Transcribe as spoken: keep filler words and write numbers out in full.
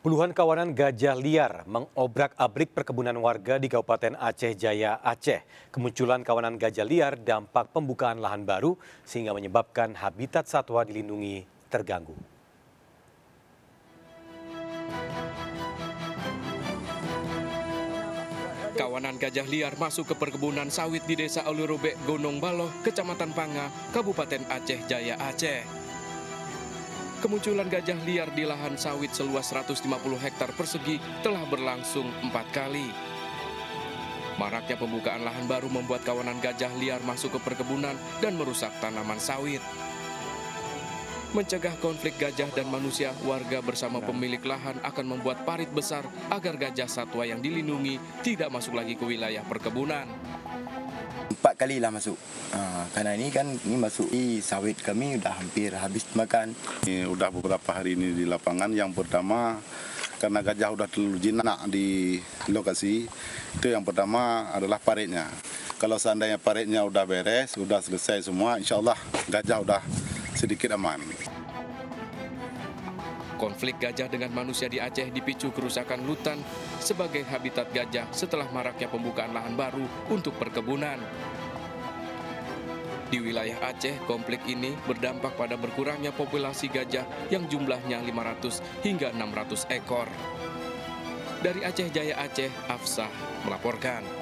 Puluhan kawanan gajah liar mengobrak-abrik perkebunan warga di Kabupaten Aceh Jaya, Aceh. Kemunculan kawanan gajah liar dampak pembukaan lahan baru sehingga menyebabkan habitat satwa dilindungi terganggu. Kawanan gajah liar masuk ke perkebunan sawit di Desa Alurobek, Gunung Baloh, Kecamatan Panga, Kabupaten Aceh Jaya, Aceh. Kemunculan gajah liar di lahan sawit seluas seratus lima puluh hektar persegi telah berlangsung empat kali. Maraknya pembukaan lahan baru membuat kawanan gajah liar masuk ke perkebunan dan merusak tanaman sawit. Mencegah konflik gajah dan manusia, warga bersama pemilik lahan akan membuat parit besar agar gajah satwa yang dilindungi tidak masuk lagi ke wilayah perkebunan. Empat kali lah masuk. Uh, karena ini kan ini masuk di sawit kami udah hampir habis makan. Ini udah beberapa hari ini di lapangan. Yang pertama karena gajah udah terlalu jinak di lokasi. Itu yang pertama adalah paritnya. Kalau seandainya paritnya udah beres, udah selesai semua, insya Allah gajah udah sedikit aman. Konflik gajah dengan manusia di Aceh dipicu kerusakan hutan sebagai habitat gajah setelah maraknya pembukaan lahan baru untuk perkebunan. Di wilayah Aceh, konflik ini berdampak pada berkurangnya populasi gajah yang jumlahnya lima ratus hingga enam ratus ekor. Dari Aceh Jaya, Aceh, Afsah melaporkan.